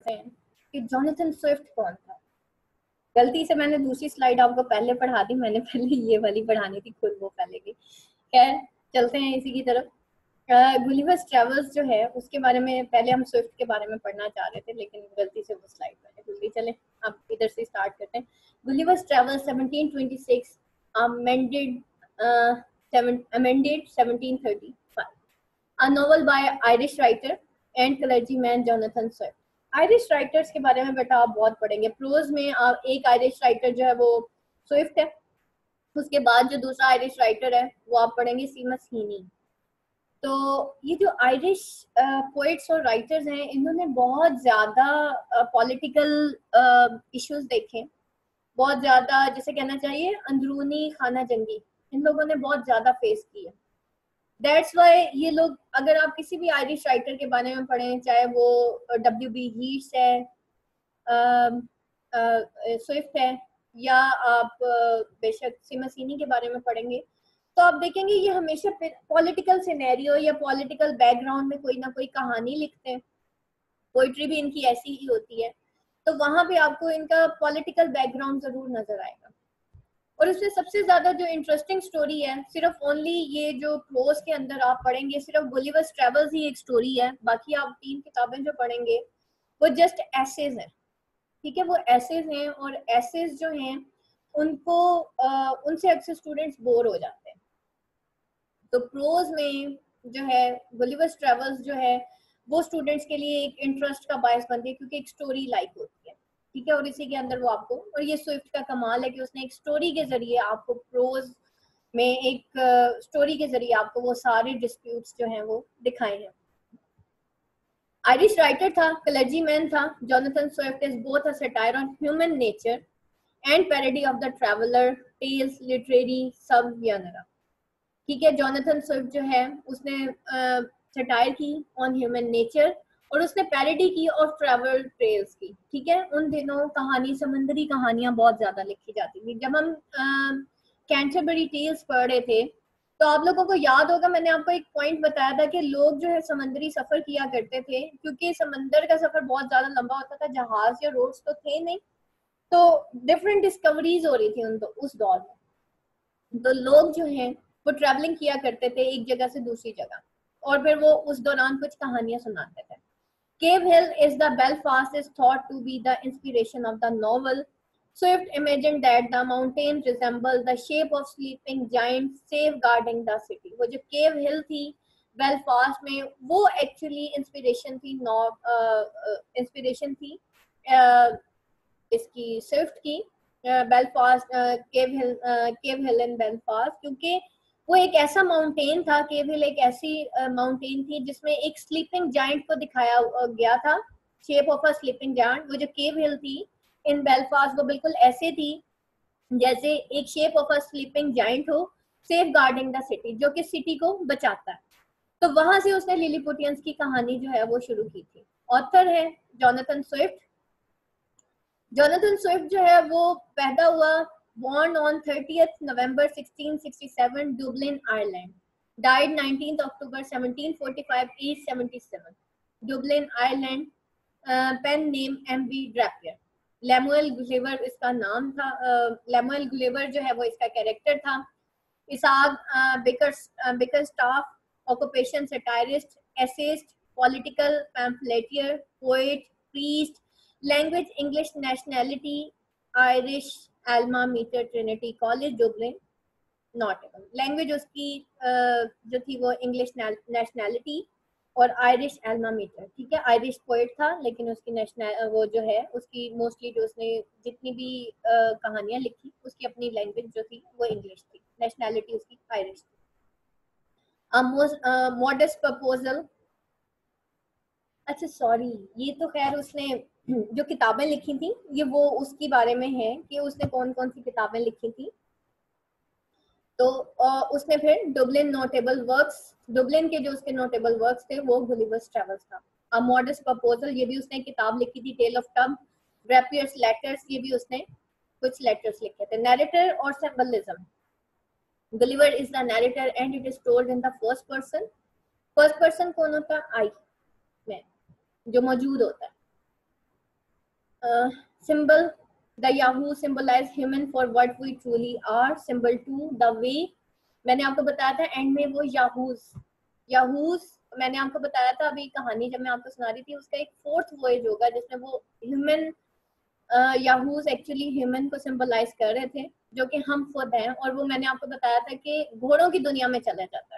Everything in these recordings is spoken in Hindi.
हैं कि जोनाथन स्विफ्ट कौन था। गलती से मैंने दूसरी स्लाइड आपको पहले पढ़ा दी, मैंने पहले ये वाली पढ़ानी थी, खुद वो पहले की। खैर चलते हैं इसी की तरफ। गुलिवर्स ट्रेवल्स जो है उसके बारे में पहले हम स्विफ्ट के बारे में पढ़ना चाह रहे थे, लेकिन गलती से वो स्लाइड पहले भूल गई। चलें अब इधर से स्टार्ट करते हैं। Gulliver's travels 1726 amended 1735, a novel by Irish writer and clergyman Jonathan Swift। Irish writers के बारे में बेटा आप बहुत पढ़ेंगे। प्रोज में आप एक आयरिश राइटर जो है वो स्विफ्ट है, उसके बाद जो दूसरा आयरिश राइटर है वो आप पढ़ेंगे सीमस हीनी। तो ये जो आयरिश पोइट्स और राइटर्स हैं इन्होंने बहुत ज़्यादा पॉलिटिकल इश्यूज देखे, बहुत ज़्यादा जैसे कहना चाहिए अंदरूनी खाना जंगी इन लोगों ने बहुत ज़्यादा फेस की है। दैट्स वाई ये लोग, अगर आप किसी भी आयरिश राइटर के बारे में पढ़ें, चाहे वो W.B. हीट्स है, स्विफ्ट है, या आप बेशक सिमसीनी के बारे में पढ़ेंगे, तो आप देखेंगे ये हमेशा पॉलिटिकल सिनेरियो या पॉलिटिकल बैकग्राउंड में कोई ना कोई कहानी लिखते हैं। पोइट्री भी इनकी ऐसी ही होती है, तो वहां पे आपको इनका पॉलिटिकल बैकग्राउंड जरूर नजर आएगा। और उसमें सबसे ज्यादा जो इंटरेस्टिंग स्टोरी है, सिर्फ ओनली ये जो प्रोज के अंदर आप पढ़ेंगे सिर्फ गुलिवर्स ट्रेवल्स ही एक स्टोरी है, बाकी आप 3 किताबें जो पढ़ेंगे वो जस्ट एसेज है। ठीक है, वो एसेज हैं, और एसेज जो हैं उनको उनसे अक्सर स्टूडेंट्स बोर हो जाते हैं। तो प्रोज में जो है गुलिवर्स ट्रेवल्स जो है वो स्टूडेंट्स के लिए एक इंटरेस्ट का बायस बनती है, क्योंकि एक स्टोरी लाइक होती है। ठीक है, और इसी के अंदर वो आपको, और ये स्विफ्ट का कमाल है कि उसने एक स्टोरी के जरिए आपको प्रोज में एक स्टोरी के जरिए आपको वो सारे डिस्प्यूट्स जो हैं वो दिखाए हैं। आयरिश राइटर था, क्लर्जीमैन था। Jonathan Swift is both a satire on human nature and parody of the traveller tales literary subgenre. ठीक है, जोनाथन स्विफ्ट जो है उसने सटायर की ऑन ह्यूमन नेचर और उसने पैरोडी की ऑफ ट्रैवल ट्रेल्स की। ठीक है, उन दिनों कहानी, समंदरी कहानियां बहुत ज्यादा लिखी जाती थी। जब हम कैंटरबरी टेल्स पढ़ रहे थे तो आप लोगों को याद होगा मैंने आपको एक पॉइंट बताया था कि लोग जो है समंदरी सफर किया करते थे, क्योंकि समंदर का सफर बहुत ज्यादा लंबा होता था, जहाज या रोड्स तो थे नहीं, तो डिफरेंट डिस्कवरीज हो रही थी उस दौर में। तो लोग जो हैं वो ट्रैवलिंग किया करते थे एक जगह से दूसरी जगह, और फिर वो उस दौरान कुछ कहानियां सुनाते थे। Cave Hill is the Belfast is thought to be the inspiration of the novel. Swift imagined that the mountain resembled the shape of sleeping giants safeguarding the city. वो जो Cave Hill थी बेलफास्ट में, वो एक्चुअली इंस्पिरेशन थी इसकी स्विफ्ट की, बेलफास्ट केव हिल इन बेलफास्ट, क्योंकि वो एक ऐसा माउंटेन था, केव हिल एक ऐसी माउंटेन थी जिसमें एक स्लीपिंग जायंट को दिखाया गया था, shape of a sleeping giant. वो जो केव हिल थी इन बेलफास्ट वो बिल्कुल ऐसे थी जैसे एक shape of a sleeping giant हो, सेफ गार्डिंग द सिटी, जो कि सिटी को बचाता है। तो वहां से उसने लिलीपुटियंस की कहानी जो है वो शुरू की थी। ऑथर है जोनाथन स्विफ्ट। जोनाथन स्विफ्ट जो है वो पैदा हुआ, born on 30th November 1667, Dublin, Ireland. Died 19th October 1745, age 77. Dublin, Ireland. Pen name M.B. Drapier. Lemuel Gulliver इसका नाम था। लेमुएल गुलिवर जो है वो इसका कैरेक्टर था। Isaac Bickerstaff, occupation satirist, essayist, political pamphleteer, poet, priest, language English, nationality Irish, alma mater, Trinity College, Dublin, notable. Language उसकी जो थी वो इंग्लिश नेशनैलिटी और आयरिश एल्मा मीटर। ठीक है, आयरिश पोएट था लेकिन उसकी नेशनल वो जो है उसकी मोस्टली जो उसने जितनी भी कहानियां लिखी उसकी अपनी लैंग्वेज जो थी वो इंग्लिश थी, नेशनैलिटी उसकी आयरिश थी। मॉडेस्ट प्रपोजल, अच्छा सॉरी, ये तो खैर उसने जो किताबें लिखी थी ये वो उसकी बारे में है कि उसने कौन कौन सी किताबें लिखी थी। तो उसने फिर डुबलिन नोटेबल वर्क्स, डुबलिन के जो उसके नोटेबल वर्क्स थे वो गुलिवर्स ट्रेवल्स था। अ मॉडेस्ट प्रपोजल, ये भी उसने किताब लिखी थी। Tale of tub, Drapier's letters, ये भी उसने कुछ लेटर्स लिखे थे। नैरेटर और symbolism, Gulliver is the narrator and it is told in the first person. First person कौन होता है? आई, मैं, जो मौजूद होता है। symbol, the Yahoo symbolize human for what we truly are. Symbol 2, the way, मैंने आपको बताया था एंड में वो याहूस मैंने आपको बताया था अभी कहानी जब मैं आपको सुना रही थी, उसका एक फोर्थ वॉयज होगा जिसमें वो ह्यूमन याहूस एक्चुअली ह्यूमन को सिंबलाइज कर रहे थे, जो कि हम खुद हैं, और वो मैंने आपको बताया था कि घोड़ों की दुनिया में चला जाता है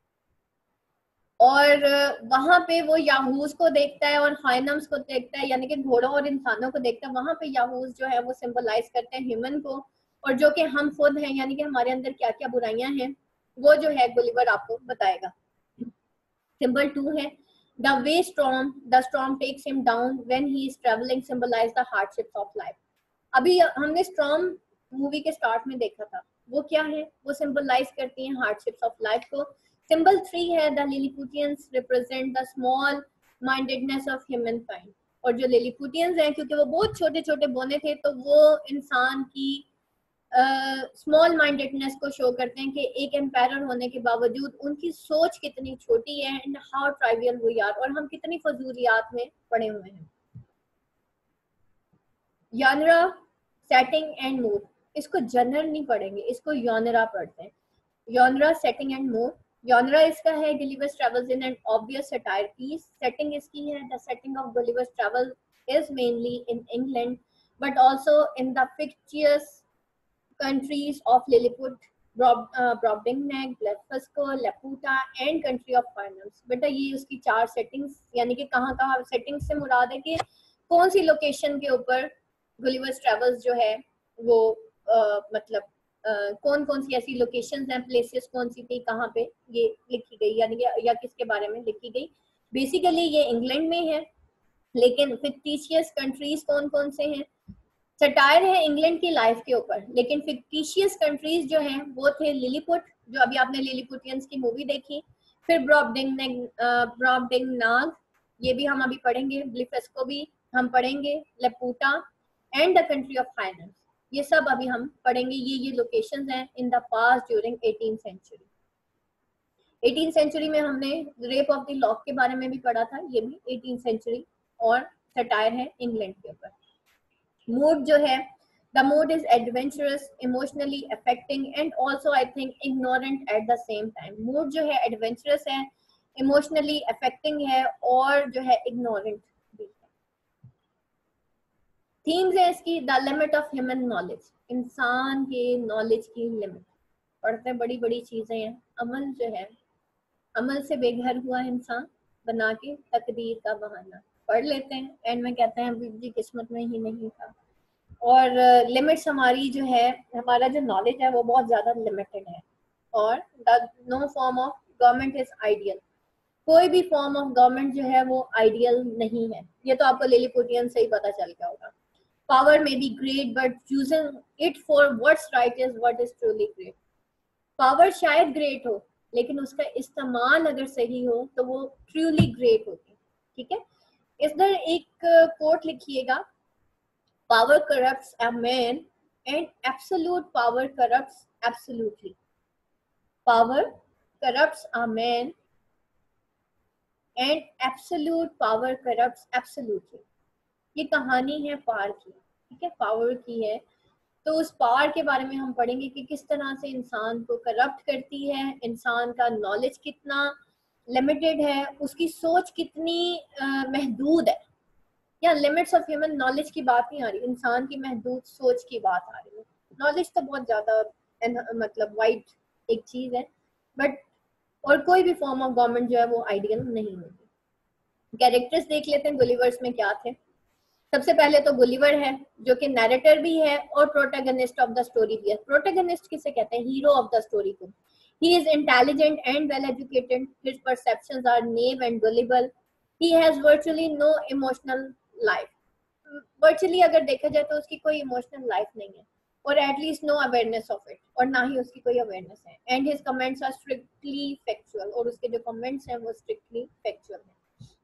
और वहां पे वो याहूस को देखता है और हाइनम्स को देखता है, यानी कि घोड़ों और इंसानों को देखता है। वहां पे याहूस जो है वो सिंबलाइज करते हैं ह्यूमन को, और जो कि हम खुद हैं, यानी कि हमारे अंदर क्या क्या बुराइयां हैं वो जो है गुलिवर आपको बताएगा। सिंबल 2 है the way storm, the storm takes him down when he is traveling, symbolize the hardships of life. अभी हमने स्टॉर्म मूवी के स्टार्ट में देखा था, वो क्या है, वो सिंबलाइज करती हैं हार्डशिप्स ऑफ लाइफ को। सिंबल 3 है the Lilliputians represent the small mindedness of human kind, और जो लिलीपुटियंस हैं क्योंकि वो बहुत छोटे छोटे बोने थे, तो वो इंसान की स्मॉल माइंडेडनेस को शो करते हैं कि एक एम्पायर होने के बावजूद उनकी सोच कितनी छोटी है and how trivial we are, और हम कितनी फजूलियात में पड़े हुए हैं। यानरा, सेटिंग एंड मूड, इसको जनर नहीं पढ़ेंगे, इसको यानरा पढ़ते हैं। Genre, setting and mood. Genre इसका है Gulliver's travels in an obvious satire piece. Setting इसकी है the setting of Gulliver's travel is mainly in England but also in the fictitious countries of Lilliput, Brobdingnag, Blefusco, Laputa and country of finance। बेटा ये उसकी 4 सेटिंग्स, यानी कि कहाँ कहाँ सेटिंग्स से मुराद है कि कौन सी लोकेशन के ऊपर गुलिवर्स ट्रेवल्स जो है वो मतलब कौन कौन सी ऐसी लोकेशंस हैं, प्लेसेस कौन सी थी, कहाँ पे ये लिखी गई, यानी कि या किसके बारे में लिखी गई। बेसिकली ये इंग्लैंड में है, लेकिन फिक्टिशियस कंट्रीज कौन कौन से हैं। सटायर है इंग्लैंड की लाइफ के ऊपर, लेकिन फिक्टिशियस कंट्रीज जो हैं वो थे लिलीपुट, जो अभी आपने लिलीपुटियंस की मूवी देखी, फिर ब्रॉबडिंगनाग, ये भी हम अभी पढ़ेंगे, ब्लिफेस्को भी हम पढ़ेंगे, Laputa and the country of finance, ये सब अभी हम पढ़ेंगे। ये लोकेशंस हैं in the past during 18th century. 18th century में हमने रेप ऑफ द लॉक के बारे में भी पढ़ा था, ये भी 18th सेंचुरी, और सटायर है इंग्लैंड के ऊपर। मूड जो है the mood is adventurous, emotionally affecting and also I think ignorant at the same time. Mood जो है एडवेंचरस है, इमोशनली अफेक्टिंग है और जो है इग्नोरेंट भी है। थीम्स है इसकी the limit of human knowledge, इंसान के नॉलेज की लिमिट, पढ़ते बड़ी बड़ी चीजें हैं। अमल जो है, अमल से बेघर हुआ इंसान बना के तकदीर का बहाना, पढ़ लेते हैं एंड में कहते हैं अभी जी किस्मत में ही नहीं था। और लिमिट्स हमारी जो है, हमारा जो नॉलेज है वो बहुत ज़्यादा लिमिटेड है। और no form of government is ideal, कोई भी फॉर्म ऑफ गवर्नमेंट जो है वो आइडियल नहीं है, ये तो आपको लिलीपुटियन से ही पता चल गया होगा। Power may be great but using it for what's right is what is truly great. Power शायद ग्रेट हो, लेकिन उसका इस्तेमाल अगर सही हो तो वो ट्रूली ग्रेट होगी। ठीक है, इधर एक कोट लिखिएगा, power corrupts a man and absolute power corrupts absolutely. Power corrupts a man and absolute power corrupts absolutely. ये कहानी है पावर की, ठीक है, पावर की है। तो उस पावर के बारे में हम पढ़ेंगे कि किस तरह से इंसान को करप्ट करती है, इंसान का नॉलेज कितना लिमिटेड है, उसकी सोच कितनी महदूद है। या लिमिट्स ऑफ ह्यूमन नॉलेज की बात नहीं आ रही, इंसान की महदूद सोच की बात आ रही है। नॉलेज तो बहुत ज्यादा मतलब वाइड एक चीज है, बट और कोई भी फॉर्म ऑफ गवर्नमेंट जो है वो आइडियल नहीं होगी। कैरेक्टर्स देख लेते हैं गुलिवर्स में क्या थे। सबसे पहले तो गुलिवर है जो कि नैरेटर भी है और प्रोटैगनिस्ट ऑफ द स्टोरी भी है। प्रोटैगनिस्ट किसे कहते हैं? हीरो ऑफ द स्टोरी को। He is intelligent and well educated, his perceptions are naive and gullible, he has virtually no emotional life. Virtually अगर देखा जाए तो उसकी कोई इमोशनल लाइफ नहीं है, और at least no awareness of it, और ना ही उसकी कोई अवेयरनेस है। And his comments are strictly factual, और उसके जो कमेंट्स हैं वो स्ट्रिक्टली फैक्चुअल हैं।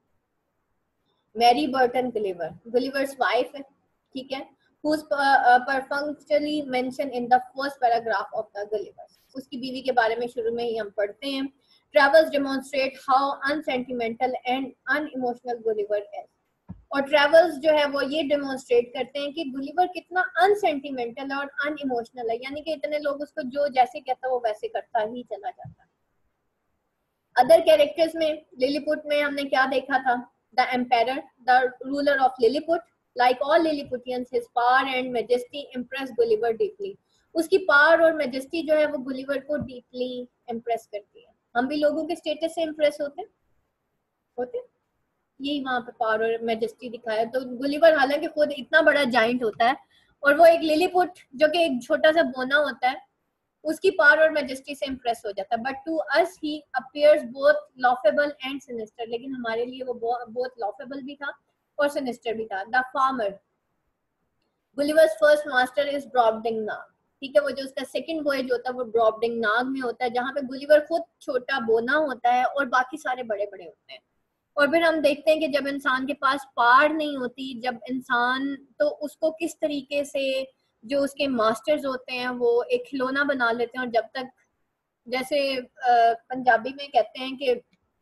Mary Burton Gulliver, Gulliver's wife है, ठीक है, who's perfunctorily mentioned in the first paragraph of the Gullivers। उसकी बीवी के बारे में शुरू में ही हम पढ़ते हैं। Travels demonstrate how unsentimental and unemotional Gulliver is। और ट्रेवल्स जो है वो ये डेमोन्स्ट्रेट करते हैं कि गुलिवर कितना अनसेंटिमेंटल और अनइमोशनल है, यानी कि इतने लोग उसको जो जैसे कहता है वो वैसे करता ही चला जाता है। अदर कैरेक्टर्स में लिलीपुट में हमने क्या देखा था, the empire, the ruler of Lilliput, like all Lilliputians his power and majesty impress Gulliver deeply. उसकी पावर और मैजेस्टी जो है वो गुलिवर को डीपली इम्प्रेस करती है। हम भी लोगों के स्टेटस से इम्प्रेस होते यही वहां पे पावर और मैजेस्टी दिखाया। तो गुलिवर हालांकि खुद इतना बड़ा जाइंट होता है और वो एक लिलीपुट जो कि एक छोटा सा बोना होता है, उसकी पावर और मैजेस्टी से इम्प्रेस हो जाता है। But to us he appears both laughable and sinister, लेकिन हमारे लिए वो बोथ लॉफेबल भी था और सिनिस्टर भी था। The farmer, Gulliver's first master is Brobdingnag, ठीक है, वो जो उसका सेकंड वॉयज होता है वो ब्रॉबडिंग नाग में होता है, जहाँ पे गुलिवर खुद छोटा बोना होता है और बाकी सारे बड़े बड़े होते हैं। और फिर हम देखते हैं कि जब इंसान के पास पार नहीं होती, जब इंसान, तो उसको किस तरीके से जो उसके मास्टर्स होते हैं वो एक खिलौना बना लेते हैं। और जब तक, जैसे पंजाबी में कहते हैं कि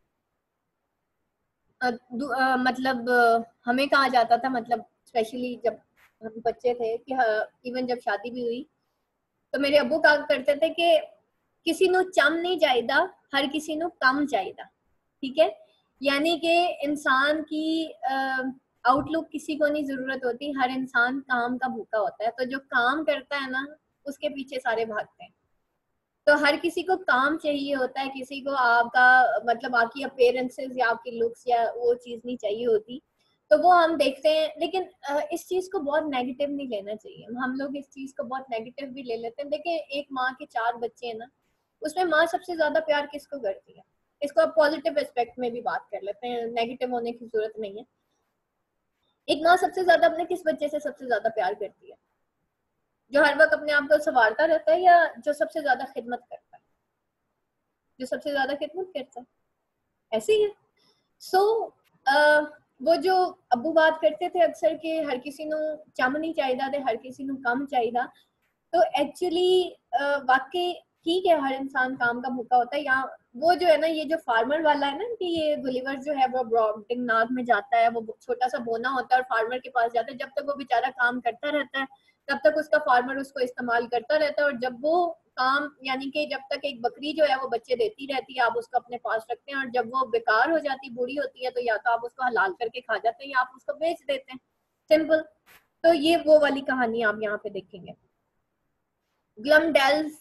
मतलब हमें कहा जाता था, मतलब स्पेशली जब हम बच्चे थे कि इवन जब शादी भी हुई तो मेरे अब्बू कहा करते थे कि किसी नु चम नहीं चाहिदा, हर किसी नु कम चाहिदा, ठीक है, यानी कि इंसान की आउटलुक किसी को नहीं जरूरत होती, हर इंसान काम का भूखा होता है। तो जो काम करता है ना उसके पीछे सारे भागते हैं। तो हर किसी को काम चाहिए होता है, किसी को आपका मतलब आपकी अपीयरेंसेस या आपकी लुक्स या वो चीज नहीं चाहिए होती। तो वो हम देखते हैं, लेकिन इस चीज को बहुत नेगेटिव नहीं लेना चाहिए। हम लोग इस चीज को बहुत नेगेटिव भी ले लेते हैं। देखिए, एक माँ के 4 बच्चे हैं ना, उसमें माँ सबसे ज्यादा प्यार किसको करती है? इसको आप पॉजिटिव एस्पेक्ट में भी बात कर लेते हैं, नेगेटिव होने की जरूरत नहीं है। एक माँ सबसे ज्यादा अपने किस बच्चे से सबसे ज्यादा प्यार करती है? जो हर वक्त अपने आप को संवारता रहता है, या जो सबसे ज्यादा खिदमत करता है? जो सबसे ज्यादा खिदमत करता है, ऐसे ही है। सो वो जो अब्बू बात करते थे अक्सर के हर किसी नु चम नहीं चाहिदा ते हर किसी नु कम चाहिदा, तो एक्चुअली वाकई ठीक है, हर इंसान काम का भूखा होता है। या वो जो है ना, ये जो फार्मर वाला है ना, कि ये गुलिवर जो है वो ब्रॉडिंग नाग में जाता है, वो छोटा सा बोना होता है और फार्मर के पास जाता है। जब तक वो बेचारा काम करता रहता है तब तक उसका फार्मर उसको इस्तेमाल करता रहता है। और जब वो काम, यानी कि जब तक एक बकरी जो है वो बच्चे देती रहती है, आप उसको अपने पास रखते हैं, और जब वो बेकार हो जाती, बूढ़ी होती है, तो या तो आप उसको हलाल करके खा जाते हैं या आप उसको बेच देते हैं, सिंपल। तो ये वो वाली कहानी आप यहाँ पे देखेंगे। ग्लमडेल्स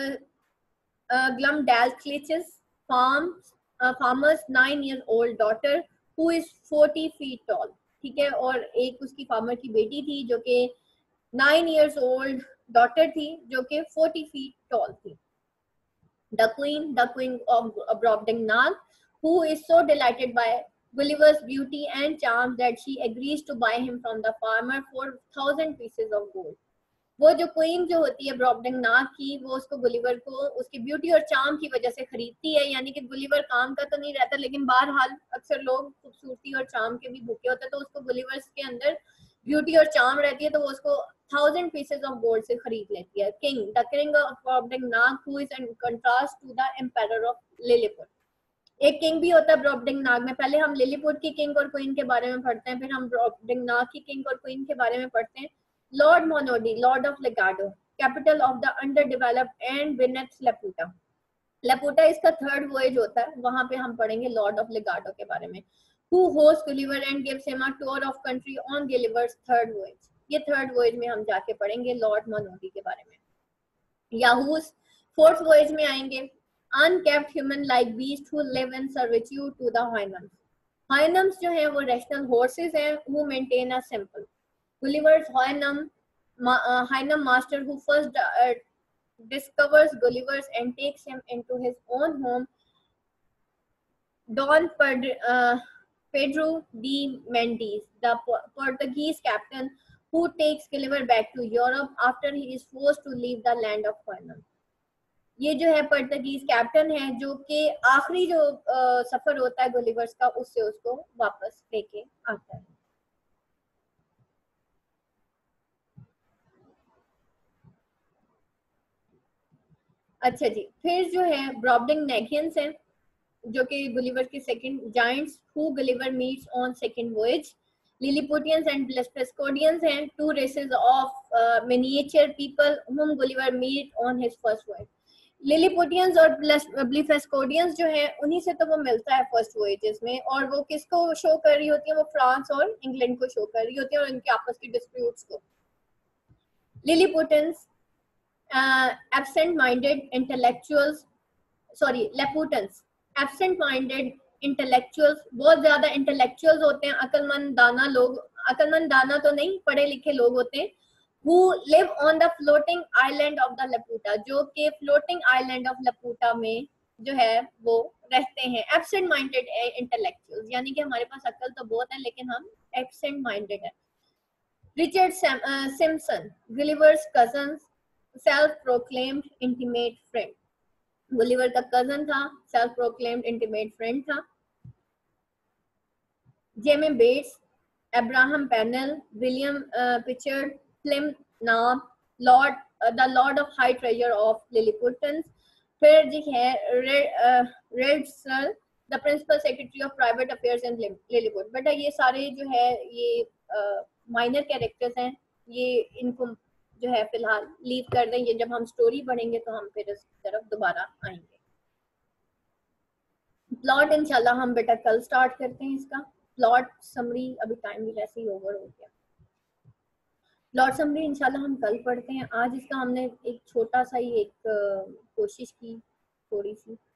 Glumdalclich's farmer's 9-year-old daughter who is 40 feet tall, ठीक है, और एक उसकी फार्मर की बेटी थी जो कि 9 years old डॉटर थी जो कि 40 feet tall थी। The queen of Brobding Nag, who is so delighted by Gulliver's beauty and charm that she agrees to buy him from the farmer for 1,000 pieces of gold. वो जो क्वीन जो होती है ब्रॉबडिंग नाग की, वो उसको गुलिवर को उसकी ब्यूटी और चार्म की वजह से खरीदती है। यानी कि गुलिवर काम का तो नहीं रहता, लेकिन बहरहाल अक्सर लोग खूबसूरती और चार्म के भी भूखे होते हैं, तो उसको गुलिवर्स के अंदर ब्यूटी और चार्म रहती है, तो वो उसको 1,000 pieces of gold से खरीद लेती है। King, the king of Brobdingnag, who is in contrast to the empire of Lilliput. एक किंग भी होता है ब्रॉबडिंग नाग में। पहले हम लिलीपुट की किंग और क्वीन के बारे में पढ़ते हैं, फिर हम ब्रॉबडिंग नाग की किंग और क्वीन के बारे में पढ़ते हैं। Lord Munodi, lord of Lagado, capital of the underdeveloped and beneath Laputa. Laputa इसका 3rd वॉयज होता है, वहां पे हम पढ़ेंगे लॉर्ड ऑफ लेगाडो के बारे में। Who host Gulliver and gives him a tour of country on Gulliver's 3rd voyage. ये 3rd वॉयज में हम जाके पढ़ेंगे लॉर्ड मोनोडी के बारे में। याहूस 4th वॉयज में आएंगे। Unkempt human like beast who live in servitude to the Houyhnhnms. Houyhnhnms जो है वो रैशनल हॉर्सेस हैं who maintain a simple. Gulliver's Hainam master, who first discovers Gullivers and takes him into his own home, Don Pedro de Mendes, the Portuguese captain who takes Gulliver back to Europe after he is forced to leave the land of Hainam. ये जो है पोर्तुगीज कैप्टन है जो कि आखिरी जो सफर होता है गुलिवर्स का, उससे उसको वापस लेके आता है। अच्छा जी, फिर जो है ब्रॉबडिंग नेगियंस हैं जो कि गुलिवर के second giants who Gulliver meets on second voyage. Lilliputians and Blephariscodians हैं, two races of miniature people whom Gulliver meet on his first voyage. Lilliputians और ब्लीफेस्कोडियंस जो है उन्हीं से तो वो मिलता है फर्स्ट वॉयजेस में, और वो किसको शो कर रही होती है, वो फ्रांस और इंग्लैंड को शो कर रही होती है और इनके आपस की डिस्प्यूट्स को. Lilliputians absent minded intellectuals, sorry Laputans absent minded intellectuals, बहुत ज्यादा इंटेलेक्चुअल्स होते हैं, अकलमंद दाना लोग, अकलमंद दाना तो नहीं, पढ़े लिखे लोग होते हैं, who live on the floating island of the Laputa, जो कि floating island of Laputa में जो है वो रहते हैं. absent minded intellectuals, यानी कि हमारे पास अक्ल तो बहुत है लेकिन हम absent minded है. Richard Simpson, Gulliver's cousin, self proclaimed intimate friend. Gulliver का cousin था, self proclaimed intimate friend था. James Bates, Abraham Pennell, William Pitchard, Slim नाम, lord the lord of high treasure of Lilliputians. फिर जी है Reldresal, the principal secretary of private affairs in Lilliput. बेटा ये सारे जो है ये माइनर कैरेक्टर्स हैं, ये इनको जो है फिलहाल लीव कर दें, ये जब हम स्टोरी पढ़ेंगे तो हम फिर इस तरफ दोबारा आएंगे. प्लॉट इंशाल्लाह हम बेटा कल स्टार्ट करते हैं इसका. प्लॉट समरी अभी टाइम भी वैसे ही ओवर हो गया. प्लॉट समरी इंशाल्लाह हम कल पढ़ते हैं. आज इसका हमने एक छोटा सा ही एक कोशिश की थोड़ी सी.